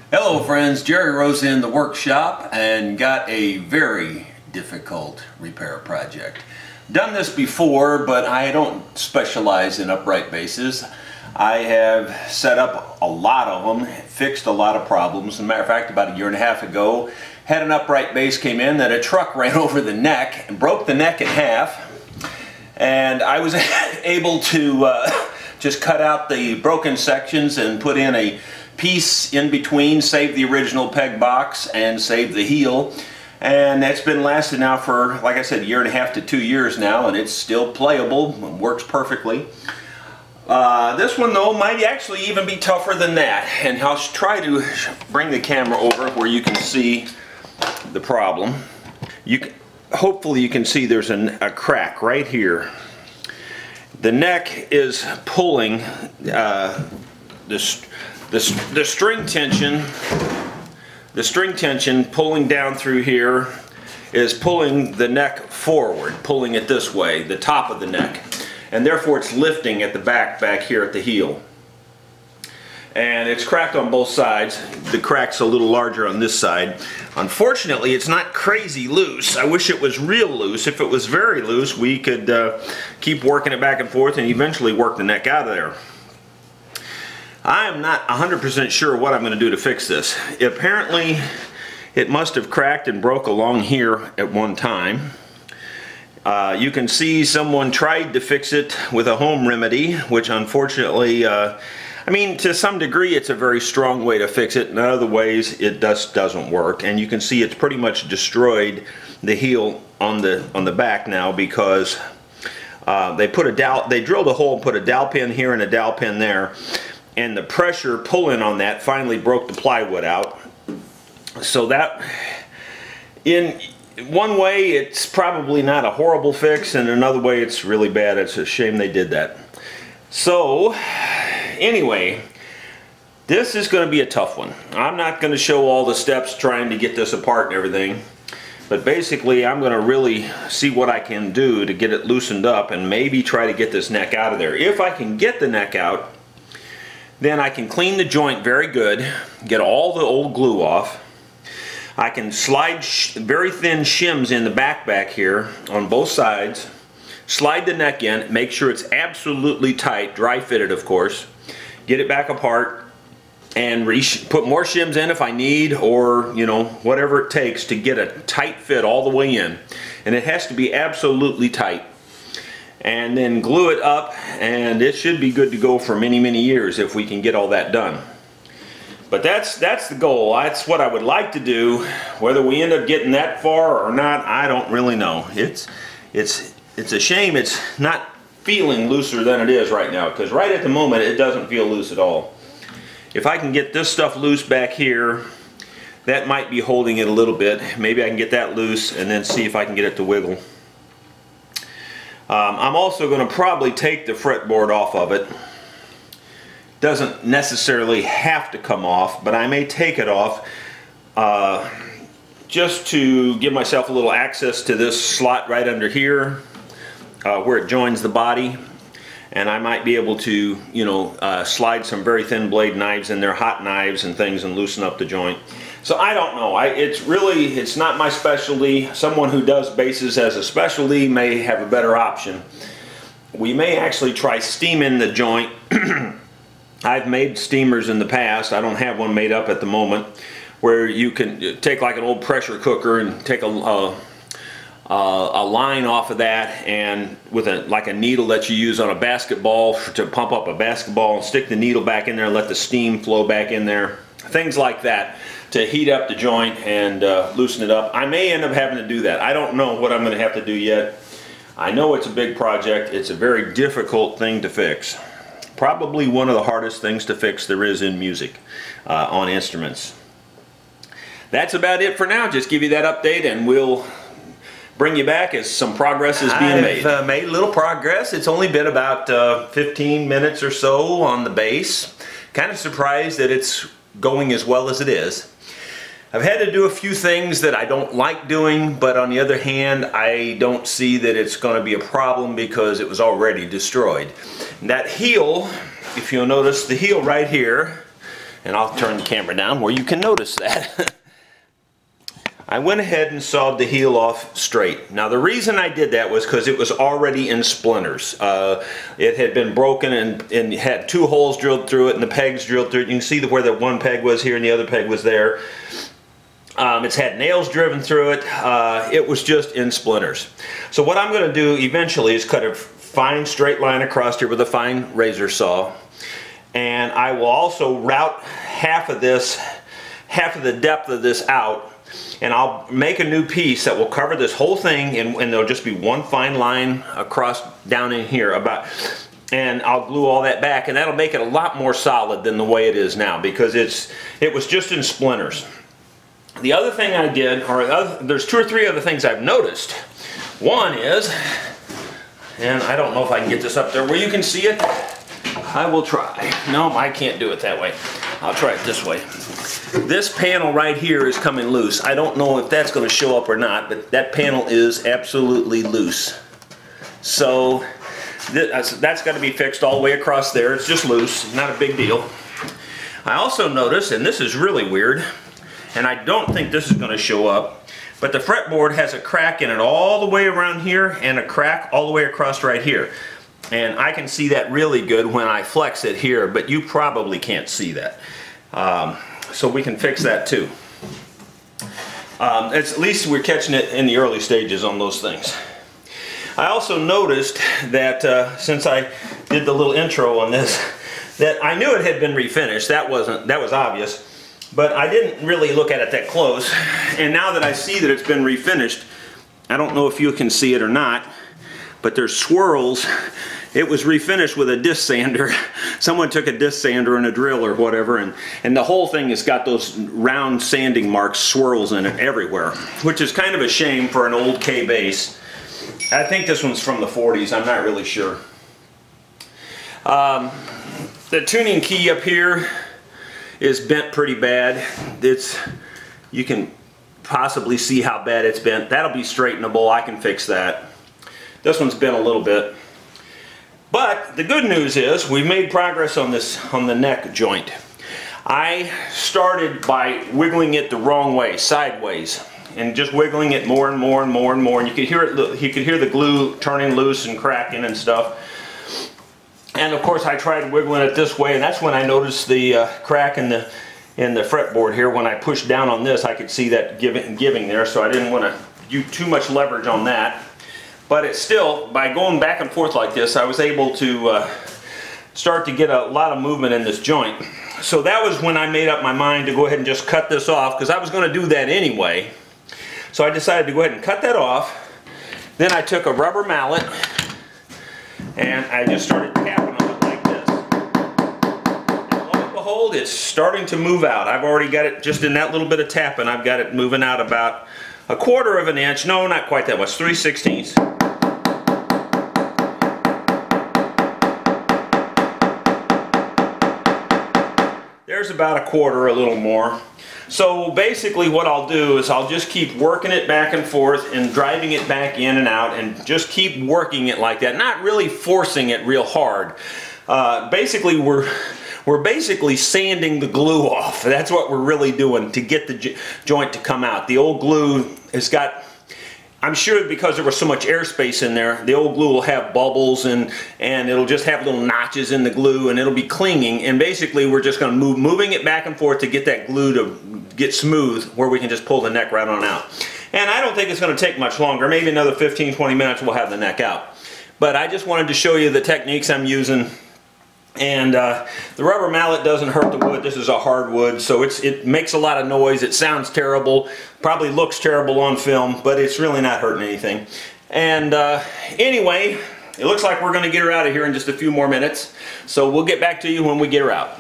Hello friends, Jerry Rosa in the workshop and got a very difficult repair project. Done this before, but I don't specialize in upright bases. I have set up a lot of them, fixed a lot of problems. As a matter of fact, about a year and a half ago, had an upright base came in that a truck ran over the neck and broke the neck in half. And I was able to just cut out the broken sections and put in a piece in between, save the original peg box and save the heel. And that's been lasting now for, like I said, a year and a half to 2 years now, and it's still playable, works perfectly. This one though might actually even be tougher than that, and I'll try to bring the camera over where you can see the problem. Hopefully you can see there's a crack right here. The neck is pulling the string tension pulling down through here is pulling the neck forward, pulling it this way, the top of the neck, and therefore it's lifting at the back here at the heel. And it's cracked on both sides. The crack's a little larger on this side. Unfortunately, it's not crazy loose. I wish it was real loose. If it was very loose, we could keep working it back and forth and eventually work the neck out of there. I am not 100% sure what I'm going to do to fix this. Apparently, it must have cracked and broke along here at one time. You can see someone tried to fix it with a home remedy, which unfortunately, I mean, to some degree it's a very strong way to fix it. In other ways, it just doesn't work. And you can see it's pretty much destroyed the heel on the back now because they drilled a hole and put a dowel pin here and a dowel pin there. And the pressure pulling on that finally broke the plywood out. So that, in one way, it's probably not a horrible fix, and another way, it's really bad. It's a shame they did that. So, anyway, this is going to be a tough one. I'm not going to show all the steps trying to get this apart and everything, but basically, I'm going to really see what I can do to get it loosened up and maybe try to get this neck out of there. If I can get the neck out, then I can clean the joint very good, get all the old glue off. I can slide very thin shims in the back here on both sides, slide the neck in, make sure it's absolutely tight, dry fitted of course, get it back apart, and put more shims in if I need, or you know, whatever it takes to get a tight fit all the way in. And it has to be absolutely tight. And then glue it up, and it should be good to go for many years if we can get all that done. But that's the goal. That's what I would like to do. Whether we end up getting that far or not, I don't really know. It's a shame it's not feeling looser than it is right now, because right at the moment it doesn't feel loose at all. If I can get this stuff loose back here, that might be holding it a little bit. Maybe I can get that loose and then see if I can get it to wiggle. I'm also going to probably take the fretboard off of it. Doesn't necessarily have to come off, but I may take it off just to give myself a little access to this slot right under here where it joins the body. And I might be able to, you know, slide some very thin blade knives in there, hot knives and things, and loosen up the joint. So I don't know. It's not my specialty. Someone who does bases as a specialty may have a better option. We may actually try steaming the joint. I've made steamers in the past. I don't have one made up at the moment, where you can take like an old pressure cooker and take a line off of that, and with like a needle that you use on a basketball to pump up a basketball, and stick the needle back in there and let the steam flow back in there. Things like that to heat up the joint and loosen it up. I may end up having to do that. I don't know what I'm going to have to do yet. I know it's a big project. It's a very difficult thing to fix. Probably one of the hardest things to fix there is in music on instruments. That's about it for now. Just give you that update, and we'll bring you back as some progress is being made. I've made a little progress. It's only been about 15 minutes or so on the bass. Kind of surprised that it's going as well as it is. I've had to do a few things that I don't like doing, but on the other hand, I don't see that it's going to be a problem because it was already destroyed. And that heel, if you'll notice, the heel right here And I'll turn the camera down where you can notice that. I went ahead and sawed the heel off straight. Now the reason I did that was because it was already in splinters. It had been broken and had 2 holes drilled through it and the pegs drilled through it. You can see where the one peg was here and the other peg was there. It's had nails driven through it. It was just in splinters. So what I'm going to do eventually is cut a fine straight line across here with a fine razor saw. And I will also route half of the depth of this out, and I'll make a new piece that will cover this whole thing, and there'll just be one fine line across down in here and I'll glue all that back, and that'll make it a lot more solid than the way it is now, because it was just in splinters. The other thing I did, there's 2 or 3 other things I've noticed. One is, and I don't know if I can get this up there where you can see it. I will try. No, I can't do it that way. I'll try it this way. This panel right here is coming loose. I don't know if that's going to show up or not, but that panel is absolutely loose. So that's got to be fixed all the way across there. It's just loose, not a big deal. I also noticed, and this is really weird, and I don't think this is going to show up, but the fretboard has a crack in it all the way around here and a crack all the way across right here. And I can see that really good when I flex it here, but you probably can't see that. So we can fix that too. At least we're catching it in the early stages on those things. I also noticed that since I did the little intro on this, that I knew it had been refinished. That was obvious, but I didn't really look at it that close. And now that I see that it's been refinished, I don't know if you can see it or not, but there's swirls. It was refinished with a disc sander. Someone took a disc sander and a drill or whatever, and the whole thing has got those round sanding marks, swirls in it everywhere, which is kind of a shame for an old K base. I think this one's from the 40s, I'm not really sure. The tuning key up here is bent pretty bad. You can possibly see how bad it's bent. That'll be straightenable, I can fix that. This one's bent a little bit. But the good news is we've made progress on the neck joint. I started by wiggling it the wrong way, sideways, and just wiggling it more and more and more and more. And you could hear it. You could hear the glue turning loose and cracking and stuff. And of course, I tried wiggling it this way, and that's when I noticed the crack in the fretboard here. When I pushed down on this, I could see that giving there. So I didn't want to do too much leverage on that. But it's still, by going back and forth like this, I was able to start to get a lot of movement in this joint. So that was when I made up my mind to go ahead and just cut this off, because I was going to do that anyway. So I decided to go ahead and cut that off. Then I took a rubber mallet and I just started tapping on it like this. And lo and behold, it's starting to move out. I've already got it, just in that little bit of tapping, I've got it moving out about 1/4 of an inch. No, not quite that much, 3/16. There's about 1/4, a little more. So basically what I'll do is I'll just keep working it back and forth and driving it back in and out, and just keep working it like that, not really forcing it real hard. Basically we're basically sanding the glue off. That's what we're really doing to get the joint to come out. The old glue has got, I'm sure because there was so much airspace in there, the old glue will have bubbles and it'll just have little notches in the glue, and it'll be clinging. And basically we're just going to moving it back and forth to get that glue to get smooth, where we can just pull the neck right on out. And I don't think it's going to take much longer. Maybe another 15-20 minutes we'll have the neck out. But I just wanted to show you the techniques I'm using. And the rubber mallet doesn't hurt the wood. This is a hard wood, so it makes a lot of noise. It sounds terrible, probably looks terrible on film, but it's really not hurting anything. And anyway, it looks like we're going to get her out of here in just a few more minutes, so we'll get back to you when we get her out.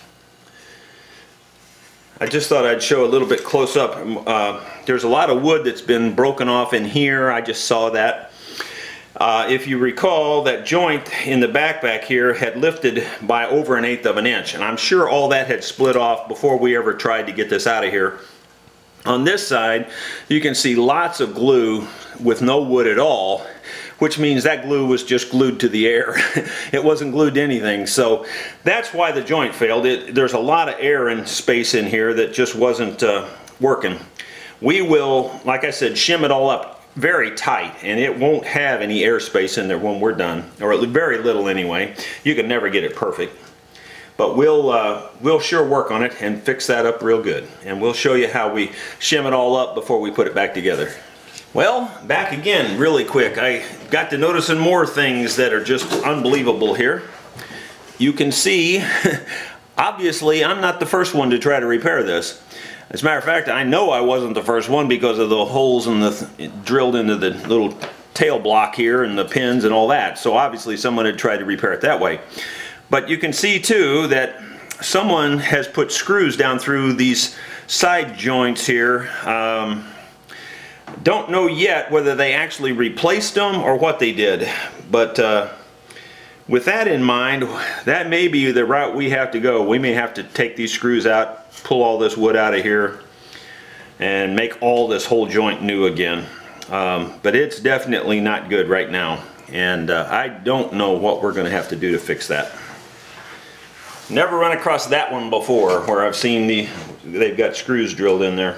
I just thought I'd show a little bit close up. There's a lot of wood that's been broken off in here. I just saw that. If you recall, that joint in the back here had lifted by over 1/8 of an inch, and I'm sure all that had split off before we ever tried to get this out of here. On this side, you can see lots of glue with no wood at all, which means that glue was just glued to the air. It wasn't glued to anything. So that's why the joint failed. There's a lot of air and space in here that just wasn't working. We will, like I said, shim it all up very tight, and it won't have any airspace in there when we're done, or very little anyway. You can never get it perfect, but we'll sure work on it and fix that up real good, and we'll show you how we shim it all up before we put it back together. Well, back again really quick. I got to noticing more things that are just unbelievable here. You can see obviously I'm not the first one to try to repair this. As a matter of fact, I know I wasn't the first one because of the holes in drilled into the little tail block here and the pins and all that. So obviously someone had tried to repair it that way. But you can see too that someone has put screws down through these side joints here. Don't know yet whether they actually replaced them or what they did. But with that in mind, that may be the route we have to go. We may have to take these screws out, pull all this wood out of here, and make all this whole joint new again. But it's definitely not good right now, and I don't know what we're going to have to do to fix that. Never run across that one before where I've seen they've got screws drilled in there.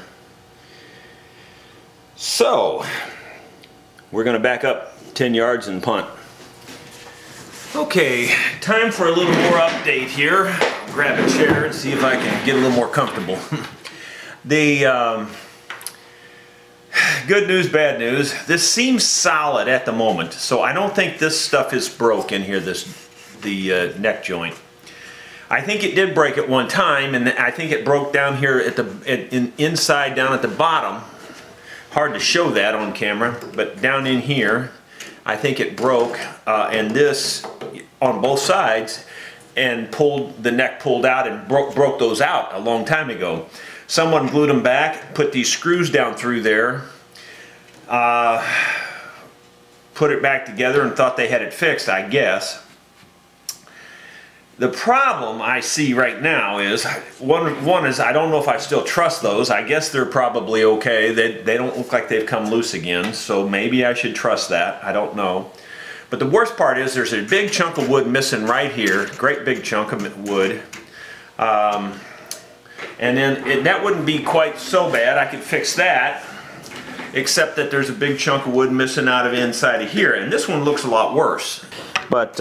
So we're going to back up 10 yards and punt. Okay, time for a little more update here. Grab a chair and see if I can get a little more comfortable. The good news, bad news. This seems solid at the moment, so I don't think this stuff is broke in here, the neck joint. I think it did break at one time, and I think it broke down here at inside down at the bottom. Hard to show that on camera, but down in here, I think it broke, and this on both sides, and the neck pulled out and broke those out a long time ago. Someone glued them back, put these screws down through there, put it back together and thought they had it fixed, I guess. The problem I see right now is, one is I don't know if I still trust those. I guess they're probably okay. They don't look like they've come loose again, so maybe I should trust that. I don't know. But the worst part is there's a big chunk of wood missing right here, great big chunk of wood. And then that wouldn't be quite so bad. I could fix that, except that there's a big chunk of wood missing out of inside of here. And this one looks a lot worse. But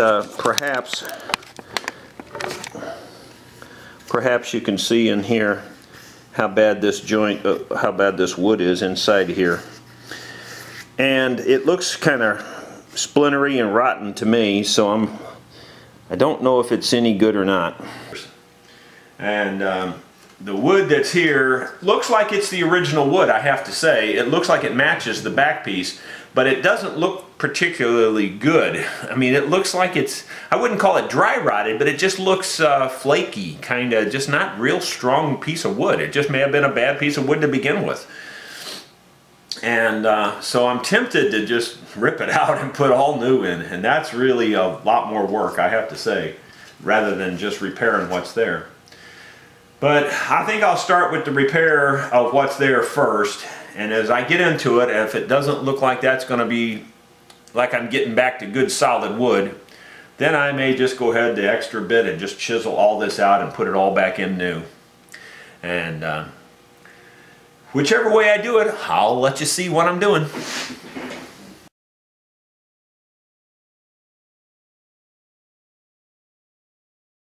perhaps you can see in here how bad this joint, how bad this wood is inside here. And it looks kind of splintery and rotten to me, so I don't know if it's any good or not. And the wood that's here looks like it's the original wood, I have to say. It looks like it matches the back piece, but it doesn't look particularly good. I mean, it looks like I wouldn't call it dry rotted, but it just looks flaky, kind of just not real strong piece of wood. It just may have been a bad piece of wood to begin with. And so I'm tempted to just rip it out and put all new in, and that's really a lot more work, I have to say, rather than just repairing what's there. But I think I'll start with the repair of what's there first, and as I get into it, if it doesn't look like that's going to be like I'm getting back to good solid wood, then I may just go ahead the extra bit and just chisel all this out and put it all back in new. And whichever way I do it, I'll let you see what I'm doing.